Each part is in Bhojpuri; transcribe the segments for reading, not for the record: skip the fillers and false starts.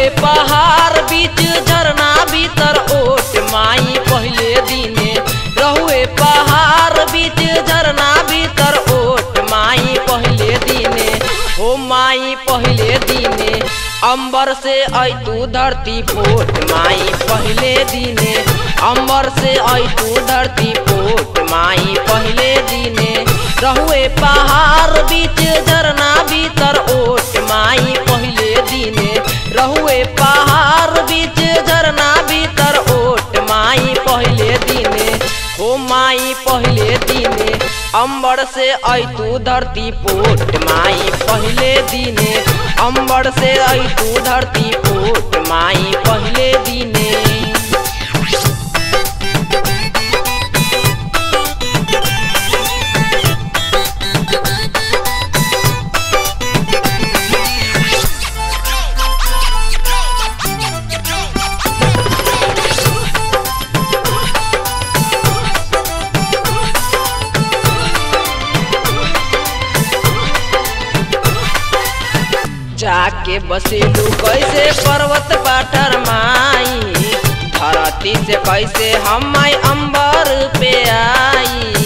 रहुए पहाड़ बीच झरना भीतर ओट माई पहले दिने रहुए पहाड़ बीच झरना भीतर ओट माई पहले दिने हो माई पहले दिने अंबर से आई तू धरती पोट माई पहले दिने अंबर से आई तू धरती पोट माई पहले दिने रहुए पहाड़ बीच झरना भीतर ओट माई पहले दिने रहुए पहाड़ बीच झरना भीतर ओट माई पहले दिने हो माई पहले दिने अंबर से आई तू धरती पोट माई पहले दिने अंबर से आई तू धरती पोट माई पहले दिने जाके बसेलू कैसे पर्वत पाटर माई धरती से कैसे हम आई अंबर पे आई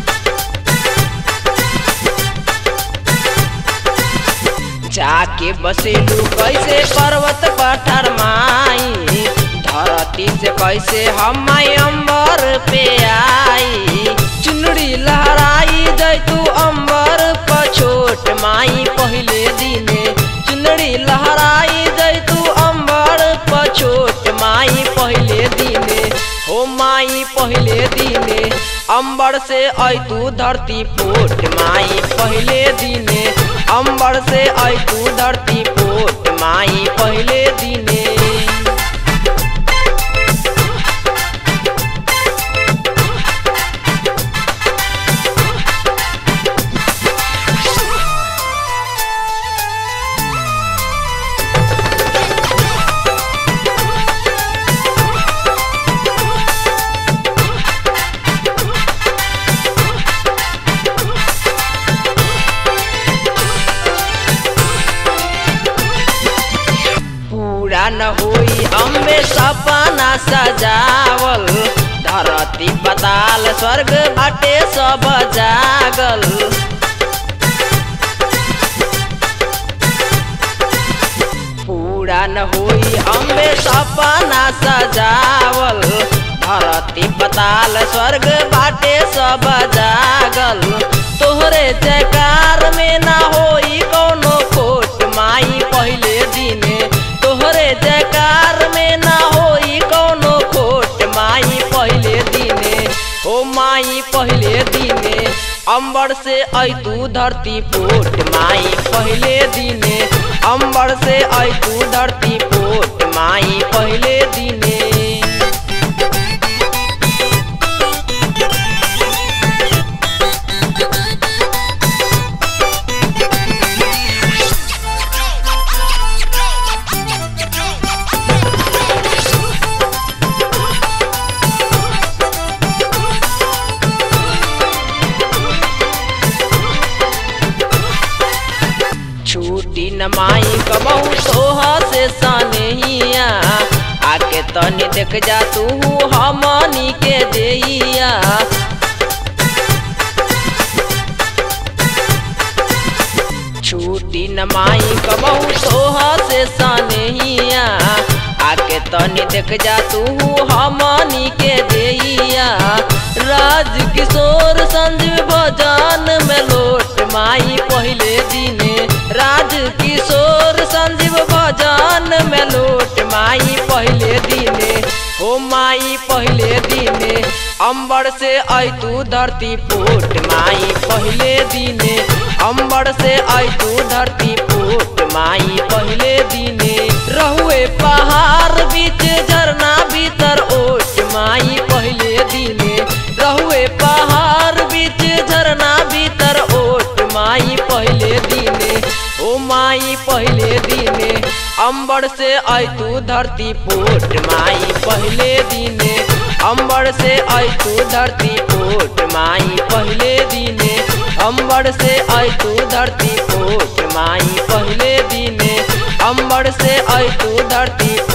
जाके बसेलू कैसे पर्वत पाटर माई धरती से कैसे हम आई अंबर पे आई चुनरी लहराई जाय तू अंबर पछोट माई पहले दिने चुनरी लहराई जाय तू अंबर पछोट माई पहले दिने हो माई पहले दिने अंबर से आई तू धरती पोट माई पहले दिने अंबर से आई तू धरती पोट माई पहले दिने न होई अम्बे सपना सजावल धरती पताल स्वर्ग बाटे सब जागल पूरा न होई अम्बे सपना सजावल धरती पताल स्वर्ग बाटे सब जागल तोहरे जयकार में ना होई कौनो खोट माई पहले दिने तोहरे जयकार में ना होई कौनो खोट माई पहले दिने हो माई पहले दिने अंबर से आई तू धरती पोट माई पहले दिने अंबर से आई तू धरती पोट माई पहले दिने छूटी न माई कबहू तोहा से सनहिया आके तनी देख जा तू हमनी के देइया छूटी न माई कबहू तोहा से सनहिया आके तनी देख जा तू हमनी के देइया राज किशोर संजीव भजन में लोट माई पहले दिने राज किशोर संजीव भजन में लोट माई पहले दिने हो माई पहले दिने अंबर से आई तू धरती पोट माई पहले दिने अंबर से आई तू धरती पोट माई पहले दिने रहुए पहाड़ बीच झरना भीतर ओट माई पहले दिने रहुए पहाड़ बीच झरना भीतर ओट माई पहले दिने ओ माई पहले दिने अंबर से आई तू धरती पोट माई पहले दिने अंबर से आई तू धरती पोट माई पहले दिने अंबर से आई तू धरती पोट माई पहले दिने अंबर स्वर्ग से आई तू धरती